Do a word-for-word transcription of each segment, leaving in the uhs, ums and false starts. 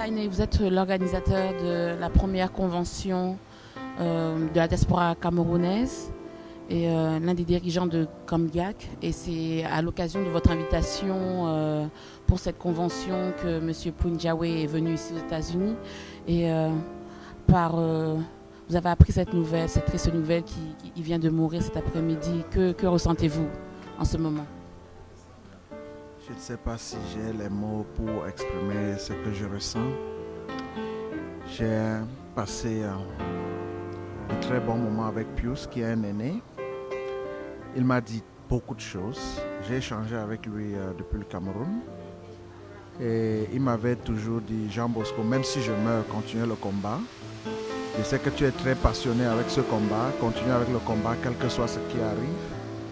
Laine, vous êtes l'organisateur de la première convention euh, de la diaspora camerounaise et euh, l'un des dirigeants de COMGIAC. Et c'est à l'occasion de votre invitation euh, pour cette convention que M. Poundiawe est venu ici aux États-Unis. Et euh, par, euh, vous avez appris cette nouvelle, cette triste nouvelle qui, qui vient de mourir cet après-midi. Que, que ressentez-vous en ce moment? Je ne sais pas si j'ai les mots pour exprimer ce que je ressens. J'ai passé un, un très bon moment avec Pius, qui est un aîné. Il m'a dit beaucoup de choses. J'ai échangé avec lui euh, depuis le Cameroun. Et il m'avait toujours dit, Jean Bosco, même si je meurs, continue le combat. Je sais que tu es très passionné avec ce combat. Continue avec le combat, quel que soit ce qui arrive.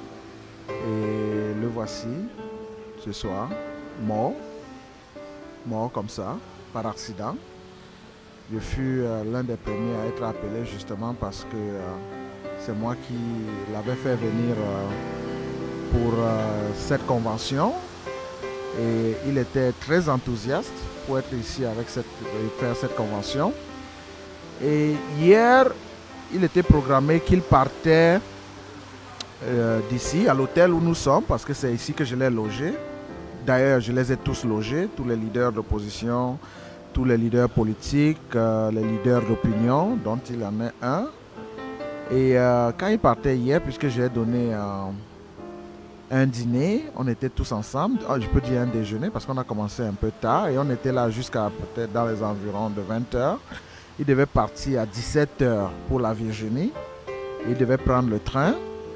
Et le voici. Ce soir, mort, mort comme ça, par accident. Je fus euh, l'un des premiers à être appelé justement parce que euh, c'est moi qui l'avais fait venir euh, pour euh, cette convention. Et il était très enthousiaste pour être ici avec cette, faire cette convention. Et hier, il était programmé qu'il partait euh, d'ici, à l'hôtel où nous sommes, parce que c'est ici que je l'ai logé. D'ailleurs, je les ai tous logés, tous les leaders d'opposition, tous les leaders politiques, euh, les leaders d'opinion, dont il en est un. Et euh, quand il partait hier, puisque j'ai donné euh, un dîner, on était tous ensemble, oh, je peux dire un déjeuner, parce qu'on a commencé un peu tard, et on était là jusqu'à peut-être dans les environs de vingt heures. Il devait partir à dix-sept heures pour la Virginie. Il devait prendre le train.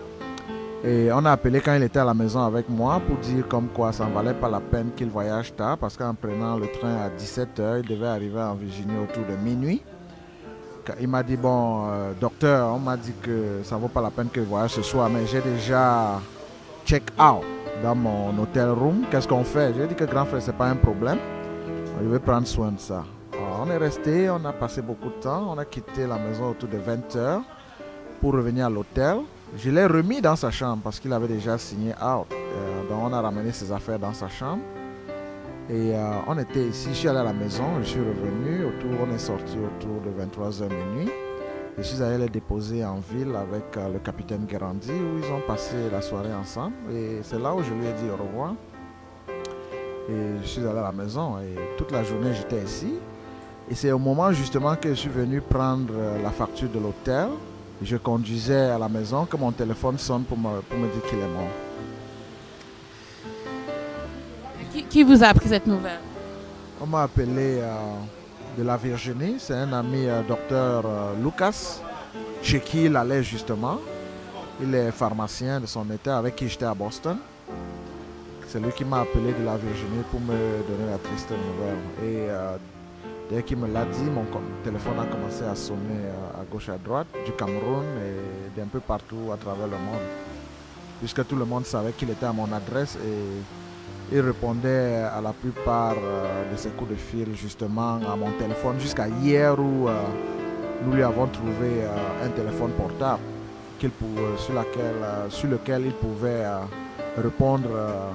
Et on a appelé quand il était à la maison avec moi pour dire comme quoi ça ne valait pas la peine qu'il voyage tard parce qu'en prenant le train à dix-sept heures, il devait arriver en Virginie autour de minuit. Il m'a dit, bon, euh, docteur, on m'a dit que ça ne vaut pas la peine que je voyage ce soir, mais j'ai déjà check out dans mon hotel room. Qu'est-ce qu'on fait? J'ai dit que grand frère, ce n'est pas un problème. Je vais prendre soin de ça. Alors, on est resté, on a passé beaucoup de temps. On a quitté la maison autour de vingt heures pour revenir à l'hôtel. Je l'ai remis dans sa chambre parce qu'il avait déjà signé out. Euh, donc on a ramené ses affaires dans sa chambre. Et euh, on était ici, je suis allé à la maison, je suis revenu, autour, on est sorti autour de vingt-trois heures minuit. Je suis allé les déposer en ville avec euh, le capitaine Guérandi où ils ont passé la soirée ensemble. Et c'est là où je lui ai dit au revoir. Et je suis allé à la maison et toute la journée j'étais ici. Et c'est au moment justement que je suis venu prendre euh, la facture de l'hôtel. Je conduisais à la maison que mon téléphone sonne pour me, pour me dire qu'il est mort. Qui, qui vous a appris cette nouvelle? On m'a appelé euh, de la Virginie. C'est un ami, euh, docteur euh, Lucas, chez qui il allait justement. Il est pharmacien de son état avec qui j'étais à Boston. C'est lui qui m'a appelé de la Virginie pour me donner la triste nouvelle. Et euh, dès qu'il me l'a dit, mon téléphone a commencé à sonner à gauche et à droite du Cameroun et d'un peu partout à travers le monde. Puisque tout le monde savait qu'il était à mon adresse et il répondait à la plupart de ses coups de fil justement à mon téléphone jusqu'à hier où nous lui avons trouvé un téléphone portable qu'il pouvait, sur, laquelle, sur lequel il pouvait répondre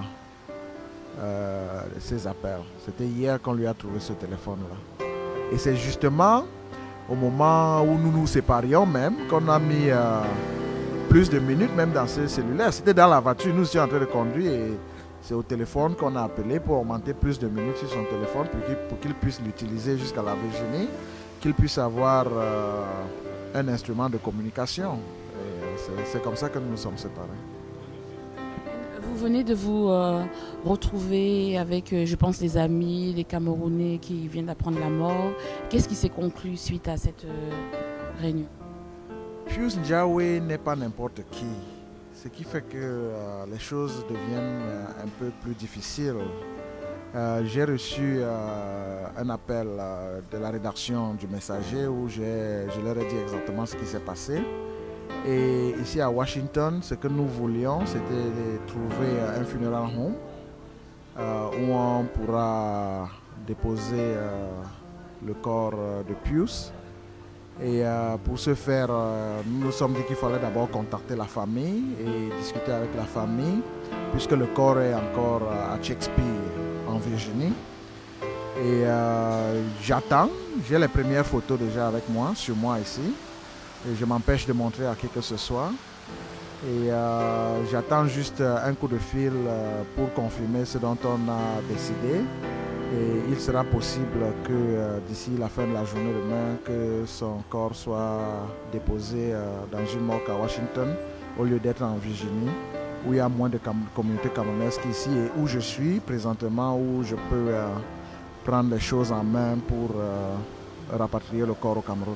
Euh, ses appels. C'était hier qu'on lui a trouvé ce téléphone-là. Et c'est justement au moment où nous nous séparions même qu'on a mis euh, plus de minutes même dans ce cellulaire. C'était dans la voiture, nous étions en train de conduire et c'est au téléphone qu'on a appelé pour augmenter plus de minutes sur son téléphone pour qu'il, pour qu'il puisse l'utiliser jusqu'à la Virginie, qu'il puisse avoir euh, un instrument de communication. Et c'est, c'est comme ça que nous nous sommes séparés. Vous venez de vous euh, retrouver avec, euh, je pense, des amis, des Camerounais qui viennent d'apprendre la mort. Qu'est-ce qui s'est conclu suite à cette euh, réunion? Pius Ndiawe n'est pas n'importe qui. Ce qui fait que euh, les choses deviennent euh, un peu plus difficiles. Euh, j'ai reçu euh, un appel euh, de la rédaction du Messager où j'ai, je leur ai dit exactement ce qui s'est passé. Et ici à Washington, ce que nous voulions, c'était de trouver un funeral home euh, où on pourra déposer euh, le corps de Pius. Et euh, pour ce faire, euh, nous nous sommes dit qu'il fallait d'abord contacter la famille et discuter avec la famille, puisque le corps est encore à Shakespeare, en Virginie. Et euh, j'attends. J'ai les premières photos déjà avec moi, sur moi ici. Et je m'empêche de montrer à qui que ce soit. Et euh, j'attends juste un coup de fil euh, pour confirmer ce dont on a décidé. Et il sera possible que euh, d'ici la fin de la journée demain, que son corps soit déposé euh, dans une morgue à Washington au lieu d'être en Virginie, où il y a moins de communautés camerounaises qu'ici et où je suis présentement, où je peux euh, prendre les choses en main pour euh, rapatrier le corps au Cameroun.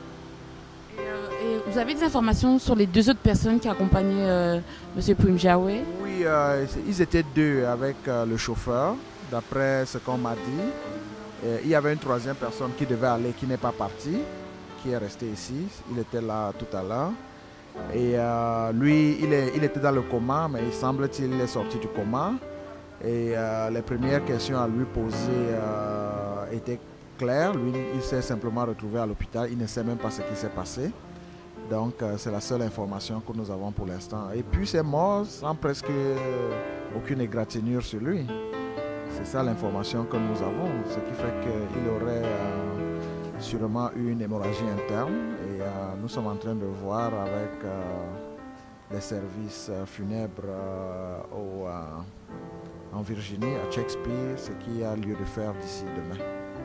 Et vous avez des informations sur les deux autres personnes qui accompagnaient euh, M. Poumjaoué? Oui, euh, ils étaient deux avec euh, le chauffeur, d'après ce qu'on m'a dit. Et il y avait une troisième personne qui devait aller, qui n'est pas partie, qui est restée ici. Il était là tout à l'heure. Et euh, lui, il, est, il était dans le coma, mais il semble-t-il est sorti du coma. Et euh, les premières questions à lui poser euh, étaient claires. Lui, il s'est simplement retrouvé à l'hôpital. Il ne sait même pas ce qui s'est passé. Donc, euh, c'est la seule information que nous avons pour l'instant. Et puis, c'est mort sans presque euh, aucune égratignure sur lui. C'est ça l'information que nous avons. Ce qui fait qu'il aurait euh, sûrement eu une hémorragie interne. Et euh, nous sommes en train de voir avec euh, les services euh, funèbres euh, au, euh, en Virginie, à Shakespeare, ce qu'il y a lieu de faire d'ici demain.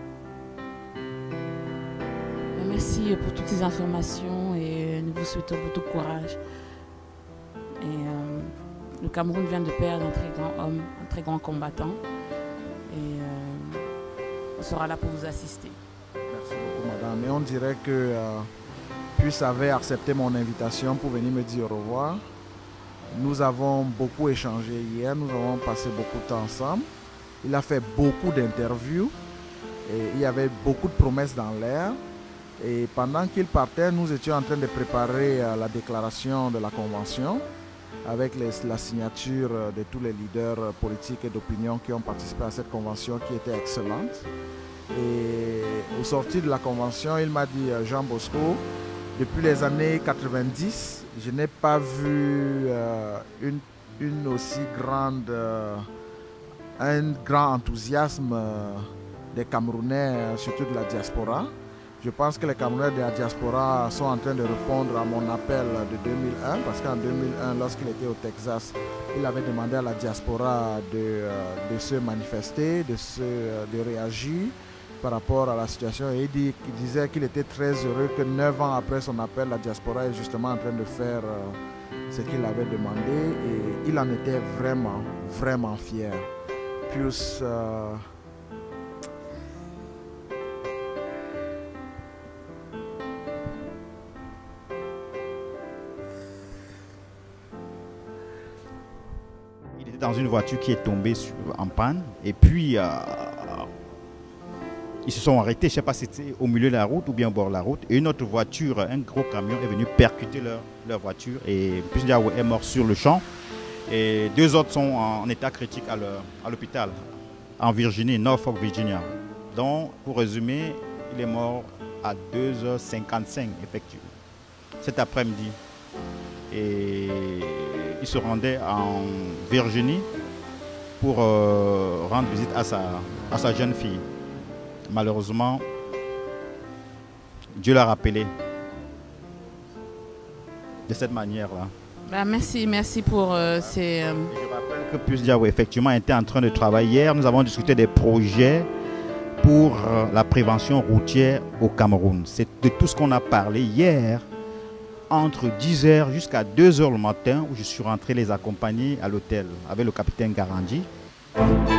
Merci pour toutes ces informations et nous vous souhaitons beaucoup de courage. Et euh, le Cameroun vient de perdre un très grand homme, un très grand combattant. Et euh, on sera là pour vous assister. Merci beaucoup, madame. Et on dirait que euh, Puce avait accepté mon invitation pour venir me dire au revoir. Nous avons beaucoup échangé hier, nous avons passé beaucoup de temps ensemble. Il a fait beaucoup d'interviews et il y avait beaucoup de promesses dans l'air. Et pendant qu'il partait, nous étions en train de préparer euh, la déclaration de la Convention avec les, la signature de tous les leaders politiques et d'opinion qui ont participé à cette Convention qui était excellente. Et au sortir de la Convention, il m'a dit, Jean Bosco, depuis les années quatre-vingt-dix, je n'ai pas vu euh, une, une aussi grande, euh, un grand enthousiasme euh, des Camerounais, surtout de la diaspora. Je pense que les Camerounais de la diaspora sont en train de répondre à mon appel de deux mille un, parce qu'en deux mille un, lorsqu'il était au Texas, il avait demandé à la diaspora de, euh, de se manifester, de, se, euh, de réagir par rapport à la situation. Et il, dit, il disait qu'il était très heureux que neuf ans après son appel, la diaspora est justement en train de faire euh, ce qu'il avait demandé. Et il en était vraiment, vraiment fier. Plus... Euh, dans une voiture qui est tombée sur, en panne et puis euh, ils se sont arrêtés, je ne sais pas si c'était au milieu de la route ou bien au bord de la route, et une autre voiture, un gros camion est venu percuter leur, leur voiture et Puce-Diaoué est mort sur le champ et deux autres sont en, en état critique à l'hôpital en Virginie, Norfolk, Virginia. Donc pour résumer, il est mort à deux heures cinquante-cinq effectivement cet après-midi. Et il se rendait en Virginie pour euh, rendre visite à sa, à sa jeune fille. Malheureusement, Dieu l'a rappelé de cette manière-là. Bah, merci, merci pour euh, ces... Euh... Je rappelle que Puce-Diaoué effectivement était en train de travailler. Hier, nous avons discuté des projets pour euh, la prévention routière au Cameroun. C'est de tout ce qu'on a parlé hier, entre dix heures jusqu'à deux heures le matin, où je suis rentré les accompagner à l'hôtel avec le capitaine Garandi.